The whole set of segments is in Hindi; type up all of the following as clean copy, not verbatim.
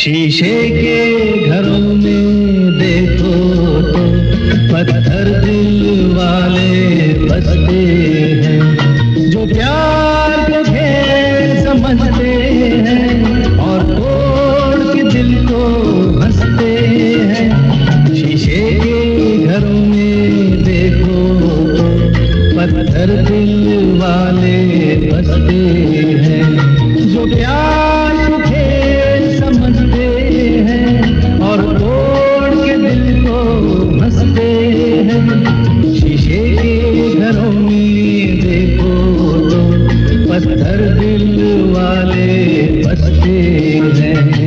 शीशे के घरों में देखो तो पत्थर दिल वाले बसते हैं, जो प्यार को खेल समझते हैं और तोड़ के दिल को हंसते हैं। शीशे के घरों में देखो तो पत्थर दिल वाले बसते हैं, जो प्यार को खेल समझते हैं और तोड़ के दिल को हंसते हैं। शीशे के घरों में देखो तो पत्थर दिल वाले बसते हैं।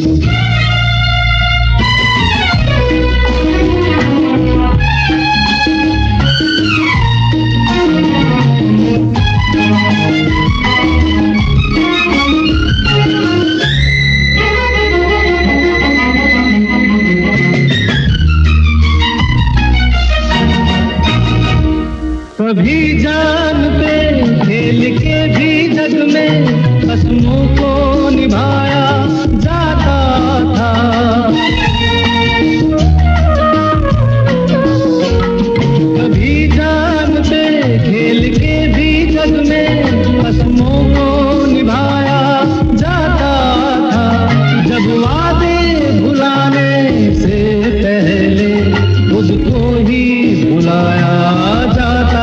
कभी जान पे खेल के भी जग में कसमों को निभाया जाता था। कभी जान पे खेल के भी जग में कसमों को निभाया जाता था। जब वादे भुलाने से पहले खुद को ही भुलाया जाता।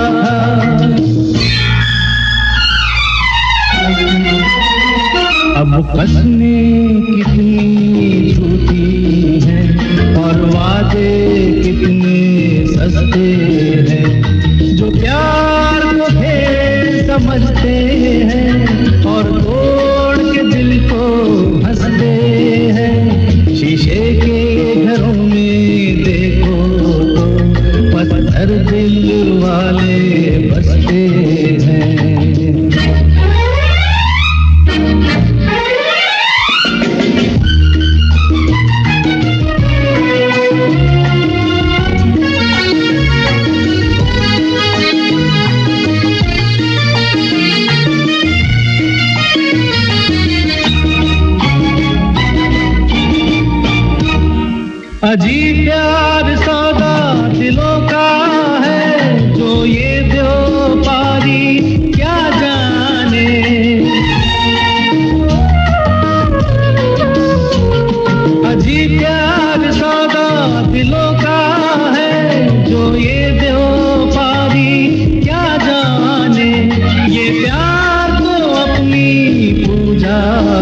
अब कसमें कितनी झूठी हैं और वादे कितने सस्ते हैं, जो प्यार को खेल समझते हैं और तोड़ के दिल को हंसते हैं। शीशे के घरों में देखो तो पत्थर दिल वाले बसते हैं। अजीब प्यार सौदा दिलों का है, जो ये व्यापारी क्या जाने। अजीब प्यार सौदा दिलों का है, जो ये व्यापारी क्या जाने। ये प्यार तो अपनी पूजा